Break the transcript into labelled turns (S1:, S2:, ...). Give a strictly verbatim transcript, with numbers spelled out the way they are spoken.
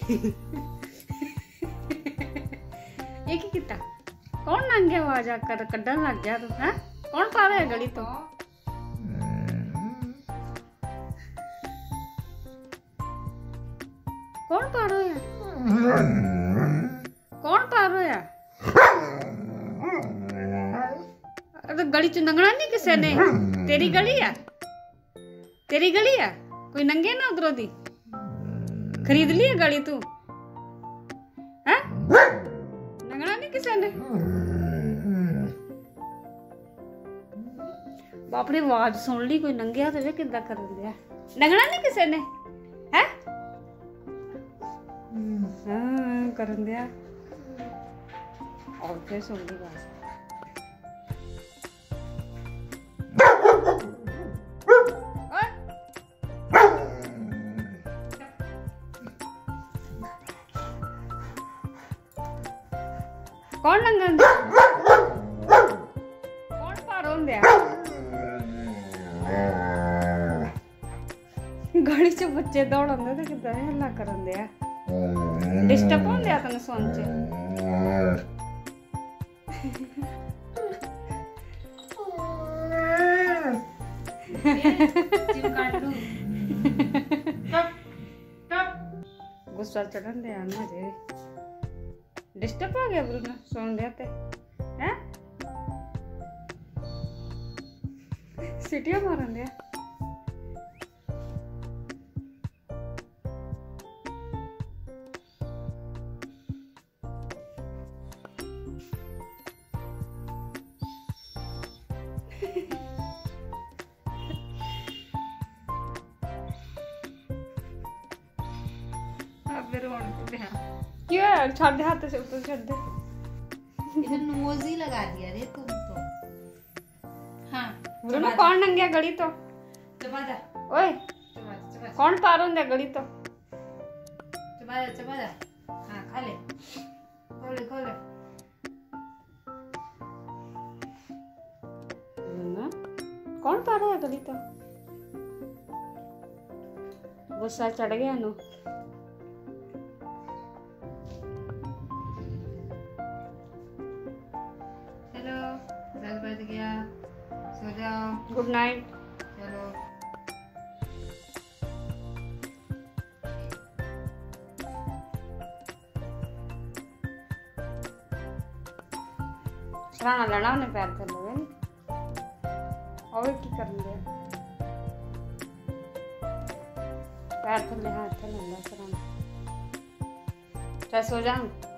S1: ये की किता कौन नंगे आवाज आकर कड्डन लग गया तू हैं कौन पा रहा है गली तो कौन पा रहा है कौन पा रहा है अरे गली च नंगना नहीं किसी ने तेरी गली है तेरी गली है कोई नंगे ना उधरों दी खरीद ली है गली तू हैं नंगना नहीं किसी ने बाप रे आवाज सुन ली कोई नंगिया तो वे किदा कर दिया नंगना नहीं किसी ने हैं हां कर दिया और फिर सुन ली बात कौन नंगन कौन पार होंदे गली च बच्चे दौड़ांदे ते किदा हल्ला करन दे डिस्टर्ब होंदे आ तने सोन च जिम काट लूं गुस्सा चढ़न दे आना जे डिस्टर्ब हो गया ब्रूनो सोन देते हैं सीटियां मारन दे अब रोन पे क्यों है छाड़ दे हाथ से ऊपर छाड़ दे
S2: इधर नोज ही लगा दिया रे तुम तो हाँ
S1: ब्रूनो कौन नंगिया गली तो
S2: चबा जा
S1: ओए
S2: चबा चबा
S1: कौन पार होंदे गली तो
S2: चबा जा चबा जा हाँ खा ले खोले खोले
S1: ब्रूनो कौन पार है गली तो गुस्सा चढ़ गया नो
S2: दस बज गया सो जाओ
S1: गुड नाइट
S2: चलो
S1: सराना लेना उन्हें पैर थले वे और की करन दे पैर थले हाथ थले ला सराना चल सो जा